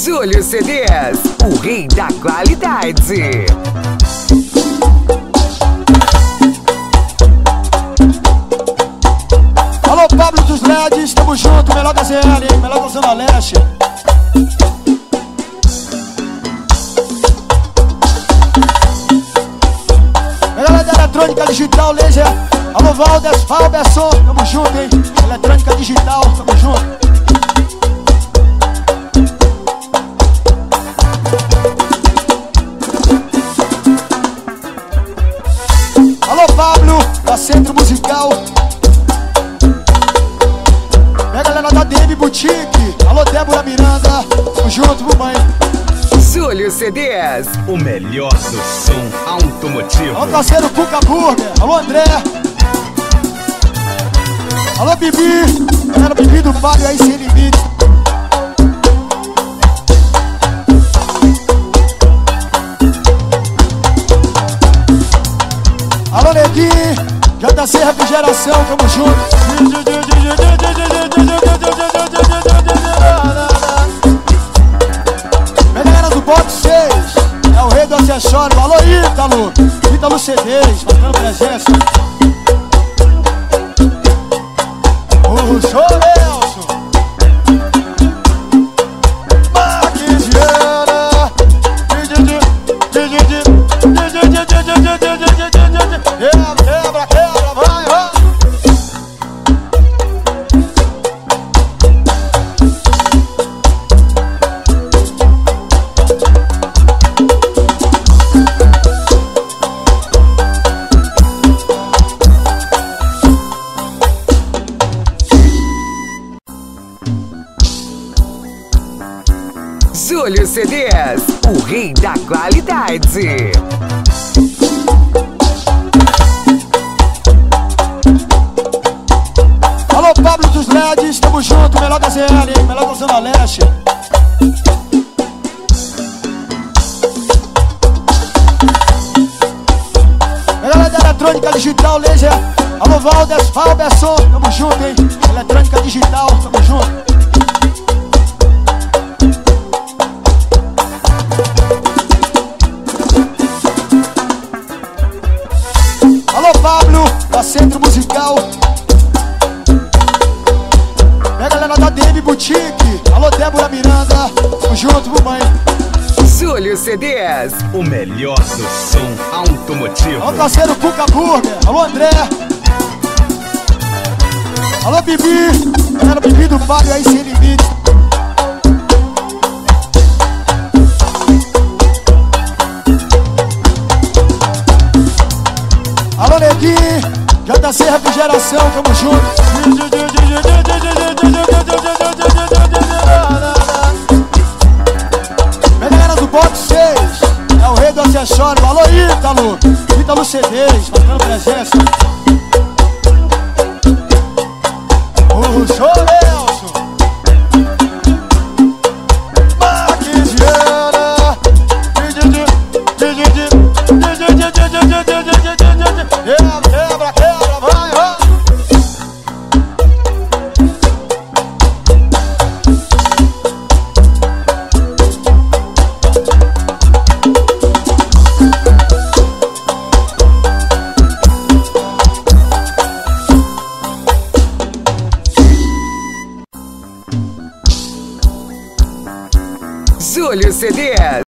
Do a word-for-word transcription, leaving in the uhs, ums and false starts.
Júlio C Ds, o rei da qualidade. Alô, Pablo dos Leds, tamo junto, melhor da Z L, hein? Melhor da Zona Leste. Galera da eletrônica digital, laser. Alô, Valdes, Falberson, tamo junto, hein? Eletrônica digital, tamo junto. Alô, Pablo, da Centro Musical. E a galera da D M Boutique. Alô, Débora Miranda, tamo junto, mamãe. Júlio C Ds, o melhor do som automotivo. Alô, parceiro Cuca Burger. Alô, André. Alô, Bibi. Galera, Bibi do Fábio aí, sem limite. Alô, Neguinho. J C Refrigeração, tamo junto. Galera do Box seis. É o rei do acessório. Alô, Ítalo. Ítalo C Ds, marcando presença. O show Nelson. Maquiziana. Quebra, quebra, quebra, vai, vai. Júlio C Ds, o rei da qualidade. Alô, Pablo dos Leds, tamo junto, melhor da Z L, hein? Melhor da Zona Leste. Galera da eletrônica digital, laser. Alô, Valdes, Falberson, tamo junto, hein? Eletrônica digital, tamo junto. Alô, Pablo, da Centro Musical. E a galera da D M Boutique. Alô, Débora Miranda, tamo junto, mamãe. Júlio C Ds, o melhor do som automotivo. Alô, parceiro Cuca Burger. Alô, André. Alô, Bibi. Galera, Bibi do Fábio aí, sem limite. Alô, Neguinho. J C Refrigeração, tamo junto. Galera do Box seis. É o rei do acessório. Alô, Ítalo. Ítalo C Ds, marcando presença. O show Nelson. Maquiziana. Quebra, quebra, quebra, vai, vai. Júlio C Ds.